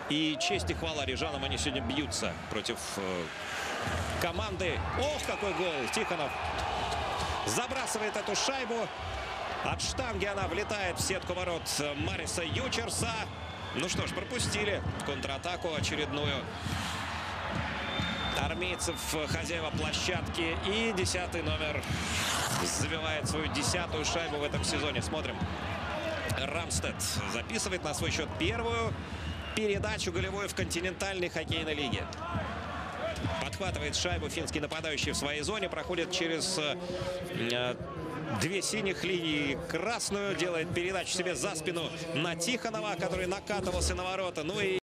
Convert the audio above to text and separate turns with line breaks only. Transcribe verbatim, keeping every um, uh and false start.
И честь и хвала рижанам, они сегодня бьются против э, команды. Ох, какой гол! Тихонов забрасывает эту шайбу. От штанги она влетает в сетку ворот Мариса Ючерса. Ну что ж, пропустили контратаку очередную армейцев, хозяева площадки. И десятый номер забивает свою десятую шайбу в этом сезоне. Смотрим. Рамстед записывает на свой счет первую передачу голевую в континентальной хоккейной лиге. Подхватывает шайбу финский нападающий в своей зоне. Проходит через э, две синих линии, красную. Делает передачу себе за спину на Тихонова, который накатывался на ворота. Ну и